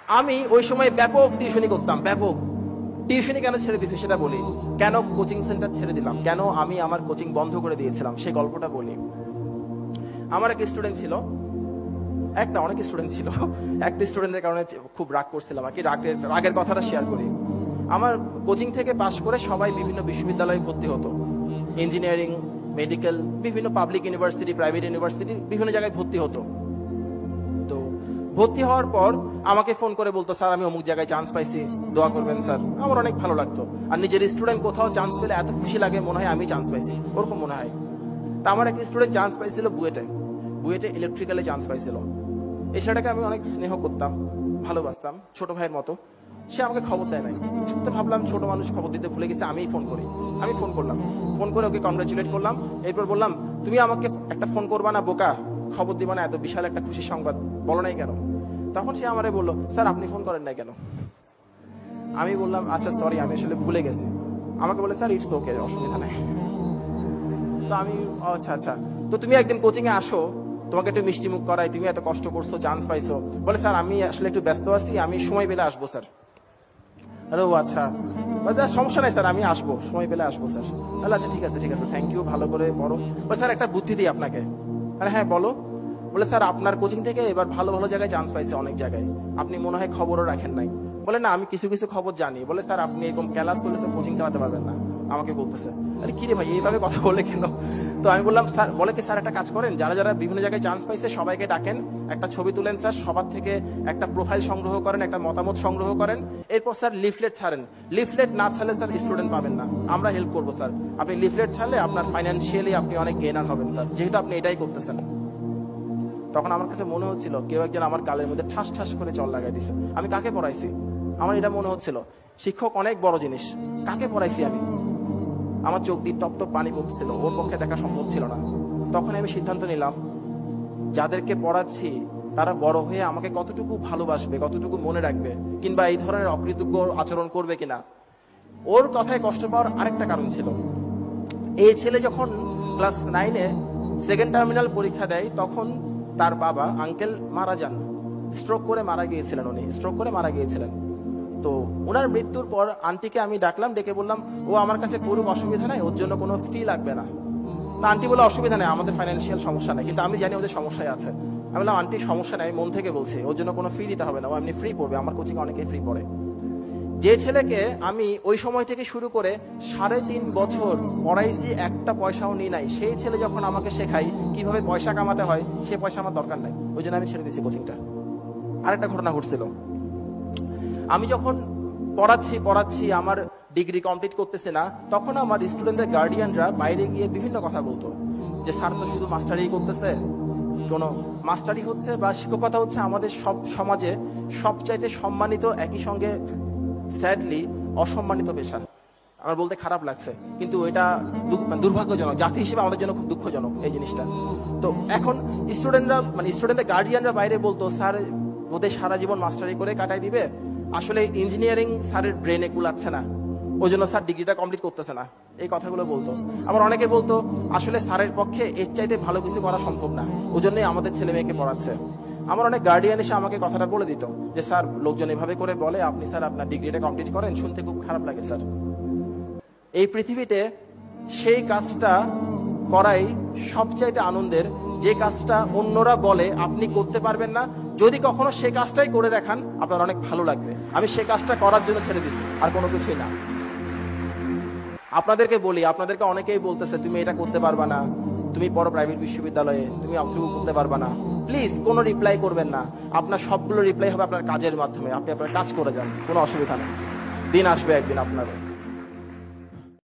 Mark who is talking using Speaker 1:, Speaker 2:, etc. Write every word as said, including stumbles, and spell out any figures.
Speaker 1: আমি ওই সময় ব্যাপক টিউশনি করতাম, ব্যাপক টিউশনি। কেন ছেড়ে দিয়েছি সেটা বলি, কেন কোচিং সেন্টার ছেড়ে দিলাম, কেন আমি আমার কোচিং বন্ধ করে দিয়েছিলাম সেই গল্পটা বলি। আমার এক স্টুডেন্ট ছিল, একটা অনেক স্টুডেন্ট ছিল, একটা স্টুডেন্টের কারণে খুব রাগ করছিলাম আর কি। রাগের রাগের কথাটা শেয়ার করি। আমার কোচিং থেকে পাশ করে সবাই বিভিন্ন বিশ্ববিদ্যালয়ে ভর্তি হতো, ইঞ্জিনিয়ারিং, মেডিকেল, বিভিন্ন পাবলিক ইউনিভার্সিটি, প্রাইভেট ইউনিভার্সিটি, বিভিন্ন জায়গায় ভর্তি হতো। তো ভর্তি হওয়ার পর আমাকে ফোন করে বলতো, স্যার আমি অমুক জায়গায় চান্স পাইছি, দোয়া করবেন স্যার। আমার অনেক ভালো লাগতো। আর নিজের স্টুডেন্ট কোথাও চান্স পেলে এত খুশি লাগে, মনে হয় আমি চান্স পাইছি, ওরকম মনে হয়। তা আমার এক স্টুডেন্ট চান্স পাইছিল বুয়েটে, বুয়েটে ইলেকট্রিক্যালে চান্স পাইছিল। এই ছেলেটাকে আমি অনেক স্নেহ করতাম, ভালোবাসতাম, ছোট ভাইয়ের মতো। সে আমাকে খবর দেয় নাই। তো ভাবলাম ছোট মানুষ খবর দিতে ভুলে গেছে, আমিই ফোন করি। আমি ফোন করলাম, ফোন করে ওকে কংগ্রাচুলেট করলাম। এরপর বললাম, তুমি আমাকে একটা ফোন করবা না বোকা, খবর দিবা না, এত বিশাল একটা খুশির সংবাদ বলো নাই কেন? তখন সে আমারে বললো, স্যার আপনি ফোন করেন নাই কেন? আমি বললাম, আচ্ছা সরি, আমি আসলে ভুলে গেছি। আমাকে বলে, স্যার ইটস ওকে, অসুবিধা নাই। তো আমি, আচ্ছা আচ্ছা, তো তুমি একদিন কোচিং এ আসো, তোমাকে একটু মিষ্টি মুখ করাই, তুমি এত কষ্ট করছো, চান্স পাইছো। বলে, স্যার আমি আসলে একটু ব্যস্ত আছি, আমি সময় পেলে আসবো স্যার। আরে ও আচ্ছা, সমস্যা নাই স্যার, আমি আসবো, সময় পেলে আসবো স্যার। তাহলে আচ্ছা ঠিক আছে ঠিক আছে, থ্যাংক ইউ, ভালো করে পড়ো। বলে, স্যার একটা বুদ্ধি দিই আপনাকে। আরে হ্যাঁ বলো। বলে, স্যার আপনার কোচিং থেকে এবার ভালো ভালো জায়গায় চান্স পাইছে, অনেক জায়গায়, আপনি মনে হয় খবরও রাখেন নাই। বলে, না আমি কিছু কিছু খবর জানি। বলে, স্যার আপনি এরকম ক্লাস হলে তো কোচিং চালাতে পারবেন না, আমাকে বলতেছে। আরে কি রে ভাই, এইভাবে কথা বলে কেন? তো আমি বললাম, স্যার বলে কি, স্যার একটা কাজ করেন, যারা যারা বিভিন্ন জায়গায় চান্স পাইছে সবাইকে ডাকেন, একটা ছবি তুলেন স্যার, সবার থেকে একটা প্রোফাইল সংগ্রহ করেন, একটা মতামত সংগ্রহ করেন। এরপর স্যার লিফলেট ছাড়েন। লিফলেট না ছাড়লে স্যার স্টুডেন্ট পাবেন না, আমরা হেল্প করবো স্যার। আপনি লিফলেট ছাড়লে আপনার ফাইন্যান্সিয়ালি আপনি অনেক গেনার হবেন স্যার, যেহেতু আপনি এটাই করতেছেন। তখন আমার কাছে মনে হচ্ছিল কেউ একজন আমার গালের মধ্যে ঠাস ঠাস করে চল লাগাই দিছে। আমি কাকে পড়াইছি? আমার এটা মনে হচ্ছিল শিক্ষক অনেক বড় জিনিস, কাকে পড়াইছি আমি? আমার চোখ দিয়ে টপ টপ পানি পড়ছিল, ওর পক্ষে দেখা সম্ভব ছিল না। তখন আমি সিদ্ধান্ত নিলাম, যাদেরকে পড়াচ্ছি তারা বড় হয়ে আমাকে কতটুকু ভালোবাসবে, কতটুকু মনে রাখবে, কিংবা এই ধরনের অকৃতজ্ঞ আচরণ করবে কিনা। ওর কথায় কষ্ট পাওয়ার আরেকটা কারণ ছিল, এই ছেলে যখন ক্লাস নাইনে সেকেন্ড টার্মিনাল পরীক্ষা দেয়, তখন তার বাবা আঙ্কেল মারা যান, স্ট্রোক করে মারা গিয়েছিলেন। উনি স্ট্রোক করে মারা গিয়েছিলেন। তো ওনার মৃত্যুর পর আন্টিকে আমি ডাকলাম, ডেকে বললাম, ও আমার কাছে করুক, অসুবিধা নাই, ওর জন্য কোনো ফি লাগবে না। তা আন্টি বলে, অসুবিধা নেই, আমাদের ফাইন্যান্সিয়াল সমস্যা নেই, কিন্তু আমি জানি ওদের সমস্যায় আছে। আমি বললাম, আন্টি সমস্যা নেই, মন থেকে বলছি, ওর জন্য কোনো ফি দিতে হবে না, ও এমনি ফ্রি পড়বে, আমার কোচিং অনেকেই ফ্রি পড়ে। যে ছেলেকে আমি ওই সময় থেকে শুরু করে সাড়ে তিন বছর পড়াইছি, একটা পয়সাও নিই নাই, সেই ছেলে যখন আমাকে শেখাই কিভাবে পয়সা কামাতে হয়, সে পয়সা আমার দরকার নাই, ওই জন্য আমি ছেড়ে দিয়েছি কোচিংটা। আরেকটা ঘটনা ঘটছিল, আমি যখন পড়াচ্ছি পড়াচ্ছি আমার ডিগ্রি কমপ্লিট করতেছে না, তখন আমার স্টুডেন্টের গার্ডিয়ানরা বাইরে গিয়ে বিভিন্ন কথা বলতো, যে স্যার তো শুধু মাস্টারি করতেছে, কোনো মাস্টারি হচ্ছে বা শিক্ষকতা হচ্ছে আমাদের সব সমাজে সবচাইতে সম্মানিত, একই সঙ্গে স্যাডলি অসম্মানিত পেশা। আমার বলতে খারাপ লাগছে, কিন্তু এটা দুর্ভাগ্যজনক, জাতি হিসেবে আমাদের জন্য খুব দুঃখজনক এই জিনিসটা। তো এখন স্টুডেন্টরা, মানে স্টুডেন্টের গার্ডিয়ানরা বাইরে বলতো, স্যার ওদের সারা জীবন মাস্টারি করে কাটাই দিবে, আসলে ইঞ্জিনিয়ারিং স্যারের ব্রেনে কুলাচ্ছে না, ওই জন্য স্যার ডিগ্রিটা কমপ্লিট করতেছে না, এই কথাগুলো বলতো। আবার অনেকে বলতো, আসলে স্যারের পক্ষে এর চাইতে ভালো কিছু করা সম্ভব না, ওই জন্যই আমাদের ছেলে মেয়েকে পড়াচ্ছে। আমার অনেক গার্ডিয়ান এসে আমাকে কথাটা বলে দিত, যে স্যার লোকজন এভাবে করে বলে, আপনি স্যার আপনার ডিগ্রিটা কমপ্লিট করেন, শুনতে খুব খারাপ লাগে স্যার। এই পৃথিবীতে সেই কাজটা করাই সবচাইতে আনন্দের, যে কাজটা অন্যরা বলে আপনি করতে পারবেন না, যদি কখনো সেই কাজটাই করে দেখান আপনার অনেক ভালো লাগবে। আমি সেই কাজটা করার জন্য ছেড়ে দিছি, আর কোনো কিছুই না। আপনাদেরকে বলি, আপনাদেরকে অনেকেই বলতেছে তুমি এটা করতে পারবা না, তুমি পড়ো প্রাইভেট বিশ্ববিদ্যালয়ে, তুমি অংশগ্রহণ করতে পারবা না। প্লিজ কোনো রিপ্লাই করবেন না, আপনার সবগুলো রিপ্লাই হবে আপনার কাজের মাধ্যমে, আপনি আপনার কাজ করে যান, কোনো অসুবিধা নেই, দিন আসবে একদিন আপনার।